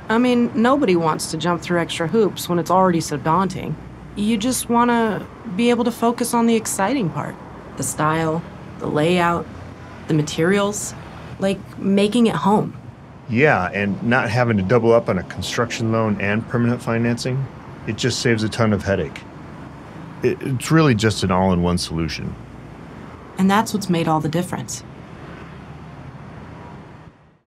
I mean, nobody wants to jump through extra hoops when it's already so daunting. You just want to be able to focus on the exciting part. The style, the layout, the materials, like making it home. Yeah, and not having to double up on a construction loan and permanent financing, it just saves a ton of headache. It's really just an all-in-one solution. And that's what's made all the difference.